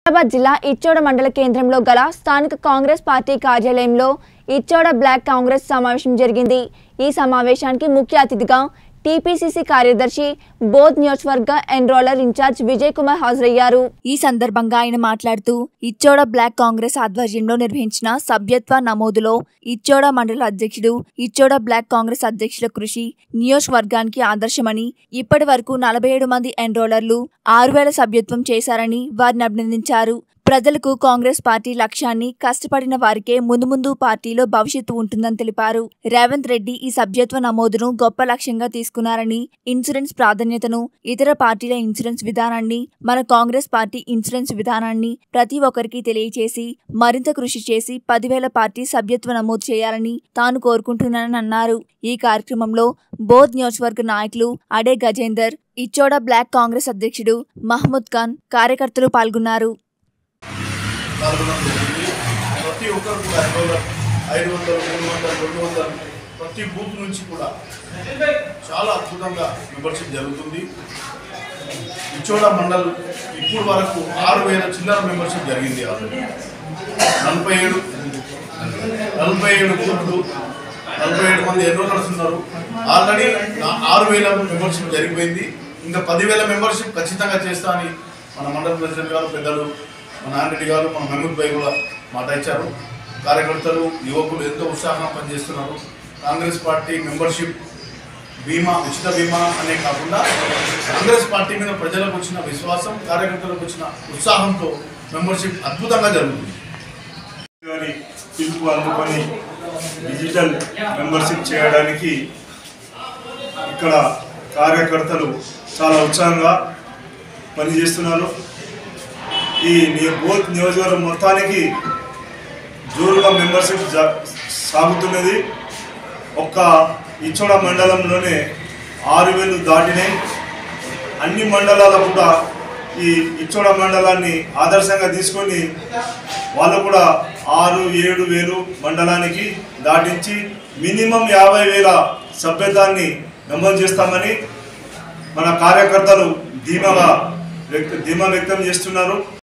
హైదరాబాద్ జిల్లా ఇచ్చోడ మండల కేంద్రంలో గల స్థానిక కాంగ్రెస్ పార్టీ కార్యాలయంలో ఇచ్చోడ బ్లాక్ కాంగ్రెస్ సమావేశం జరిగింది। ఈ సమావేశానికి ముఖ్య అతిథిగా టీపీసీసీ కార్యదర్శి బోధ్ నియోజకవర్గ ఎన్రోలర్ ఇన్ఛార్జ్ విజయ్ కుమార్ హాజరయ్యారు। ఈ సందర్భంగా ఆయన మాట్లాడుతూ ఇచ్చోడ బ్లాక్ కాంగ్రెస్ ఆధ్వర్యంలో నిర్వహించిన సభ్యత్వ నమోదులో ఇచ్చోడ మండల అధ్యక్షుడు ఇచ్చోడ బ్లాక్ కాంగ్రెస్ అధ్యక్షుల కృషి నియోజకవర్గానికి ఆదర్శమని, ఇప్పటి వరకు 47 మంది ఎన్రోలర్లు 6000 సభ్యత్వం చేశారని వారిని అభినందించారు। ప్రజలకు కాంగ్రెస్ పార్టీ లక్ష్యాన్ని కష్టపడిన వారికే ముందు పార్టీలో భవిష్యత్తు ఉంటుందని తెలిపారు। రేవంత్ రెడ్డి ఈ సభ్యత్వ నమోదును గొప్ప లక్ష్యంగా తీసుకున్నారని, ఇన్సూరెన్స్ ప్రాధాన్యతను, ఇతర పార్టీల ఇన్సూరెన్స్ విధానాన్ని, మన కాంగ్రెస్ పార్టీ ఇన్సూరెన్స్ విధానాన్ని ప్రతి ఒక్కరికి తెలియచేసి మరింత కృషి చేసి 10,000 పార్టీ సభ్యత్వ నమోదు చేయాలని తాను కోరుకుంటున్నానని అన్నారు। ఈ కార్యక్రమంలో బోధ్ నియోజకవర్గ నాయకులు అడే గజేందర్, ఇచ్చోడ బ్లాక్ కాంగ్రెస్ అధ్యక్షుడు మహమ్మద్ ఖాన్, కార్యకర్తలు పాల్గొన్నారు। ప్రతి ఒక్కరు కూడా 500, 300, 200 ప్రతి బూత్ నుంచి కూడా చాలా అద్భుతంగా మెంబర్షిప్ జరుగుతుంది। ఇచ్చోడ మండల్ ఇప్పుడు వరకు 6000 చిల్లర మెంబర్షిప్ జరిగింది। ఆల్రెడీ 47 బూత్లు, 47 మంది ఎన్రోలర్స్ ఉన్నారు। ఆల్రెడీ 6000 మెంబర్షిప్ జరిగిపోయింది। ఇంకా 10,000 మెంబర్షిప్ ఖచ్చితంగా చేస్తా అని మన మండల ప్రెసిడెంట్ గారు, పెద్దలు మన ఆండ్రెడ్డి గారు, మన మహమూద్ భాయ్ కూడా మాట ఇచ్చారు। కార్యకర్తలు, యువకులు ఎంతో ఉత్సాహంగా పనిచేస్తున్నారు। కాంగ్రెస్ పార్టీ మెంబర్షిప్ బీమా, ఉచిత బీమా అనే కాకుండా కాంగ్రెస్ పార్టీ మీద ప్రజలకు వచ్చిన విశ్వాసం, కార్యకర్తలకు వచ్చిన ఉత్సాహంతో మెంబర్షిప్ అద్భుతంగా జరుగుతుంది। పిలుపు అందుకొని డిజిటల్ మెంబర్షిప్ చేయడానికి ఇక్కడ కార్యకర్తలు చాలా ఉత్సాహంగా పనిచేస్తున్నారు। ఈ బోత్ నియోజకవర్గం మొత్తానికి జోరుగా మెంబర్షిప్ సాగుతున్నది। ఒక్క ఇచ్చోడ మండలంలోనే 6000 దాటినాయి। అన్ని మండలాలు కూడా ఈ ఇచ్చోడ మండలాన్ని ఆదర్శంగా తీసుకొని వాళ్ళు కూడా 6-7 మండలానికి దాటించి మినిమం 50,000 సభ్యతాన్ని నమోదు చేస్తామని మన కార్యకర్తలు ధీమా వ్యక్తం చేస్తున్నారు।